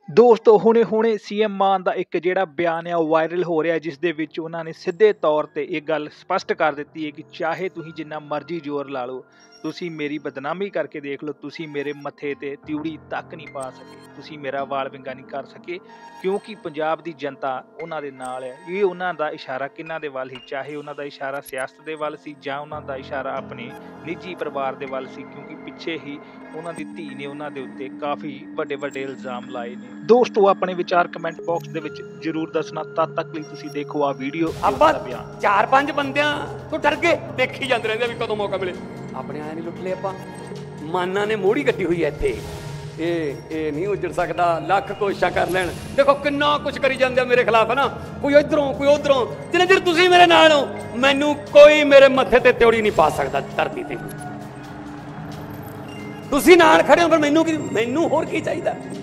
ਦੋਸਤੋ ਹੁਣੇ ਸੀਐਮ ਮਾਨ ਦਾ ਇੱਕ ਜਿਹੜਾ ਬਿਆਨ ਹੈ ਉਹ ਵਾਇਰਲ ਹੋ ਰਿਹਾ, ਜਿਸ ਦੇ ਵਿੱਚ ਉਹਨਾਂ ਨੇ ਸਿੱਧੇ ਤੌਰ ਤੇ ਇਹ ਗੱਲ ਸਪਸ਼ਟ ਕਰ ਦਿੱਤੀ ਹੈ ਕਿ ਚਾਹੇ ਤੁਸੀਂ ਜਿੰਨਾ ਮਰਜ਼ੀ ਜ਼ੋਰ ਲਾ ਲਓ, ਤੁਸੀਂ ਮੇਰੀ ਬਦਨਾਮੀ ਕਰਕੇ ਦੇਖ ਲਓ, ਤੁਸੀਂ ਮੇਰੇ ਮੱਥੇ ਤੇ ਤਿਉੜੀ ਤੱਕ ਨਹੀਂ ਪਾ ਸਕੇ, ਤੁਸੀਂ ਮੇਰਾ ਵਾਲ ਵਿੰਗਾ ਨਹੀਂ ਕਰ ਸਕੇ, ਕਿਉਂਕਿ ਪੰਜਾਬ ਦੀ ਜਨਤਾ ਉਹਨਾਂ ਦੇ ਨਾਲ ਹੈ। ਇਹ ਉਹਨਾਂ ਦਾ ਇਸ਼ਾਰਾ ਕਿਹਨਾਂ ਦੇ ਵੱਲ ਸੀ? ਚਾਹੇ ਉਹਨਾਂ ਦਾ ਇਸ਼ਾਰਾ ਸਿਆਸਤ ਦੇ ਵੱਲ ਸੀ ਜਾਂ ਉਹਨਾਂ ਦਾ ਇਸ਼ਾਰਾ ਆਪਣੇ ਨਿੱਜੀ ਪਰਿਵਾਰ ਦੇ ਵੱਲ ਸੀ, ਕਿਉਂਕਿ ਪਿੱਛੇ ਹੀ ਉਹਨਾਂ ਦੀ ਧੀ ਨੇ ਉਹਨਾਂ ਦੇ ਉੱਤੇ ਕਾਫੀ ਵੱਡੇ ਵੱਡੇ ਇਲਜ਼ਾਮ ਲਾਏ ਨੇ। ਦੋਸਤੋ ਆਪਣੇ ਵਿਚਾਰ ਕਮੈਂਟ ਬਾਕਸ ਦੇ ਵਿੱਚ ਜ਼ਰੂਰ ਦੱਸਣਾ। ਤਦ ਤੱਕ ਲਈ ਤੁਸੀਂ ਦੇਖੋ ਆ ਵੀਡੀਓ। ਆਪਾਂ 4-5 ਬੰਦਿਆਂ ਤੋਂ ਡਰ ਕੇ ਦੇਖੀ ਜਾਂਦੇ ਰਹਿੰਦੇ ਵੀ ਕਦੋਂ ਮੌਕਾ ਮਿਲੇ। ਆਪਣੇ ਆਇਆ ਨਹੀਂ ਲੁੱਟ ਲਏ ਆਪਾਂ। ਮਾਨਾ ਨੇ ਮੋੜੀ ਕੱਢੀ ਹੋਈ ਹੈ ਇੱਥੇ, ਇਹ ਨਹੀਂ ਉੱਜੜ ਸਕਦਾ, ਲੱਖ ਕੋਸ਼ਿਸ਼ਾਂ ਕਰ ਲੈਣ। ਦੇਖੋ ਕਿੰਨਾ ਕੁਛ ਕਰੀ ਜਾਂਦੇ ਆ ਮੇਰੇ ਖਿਲਾਫ, ਹੈ ਨਾ, ਕੋਈ ਇੱਧਰੋਂ ਕੋਈ ਉੱਧਰੋਂ। ਜਿੰਨੇ ਚਿਰ ਤੁਸੀਂ ਮੇਰੇ ਨਾਲ ਹੋ, ਮੈਨੂੰ ਕੋਈ ਮੇਰੇ ਮੱਥੇ ਤੇ ਤਿਉੜੀ ਨਹੀਂ ਪਾ ਸਕਦਾ ਧਰਤੀ ਤੇ। ਤੁਸੀਂ ਨਾਲ ਖੜੇ ਹੋ, ਪਰ ਮੈਨੂੰ ਹੋਰ ਕੀ ਚਾਹੀਦਾ।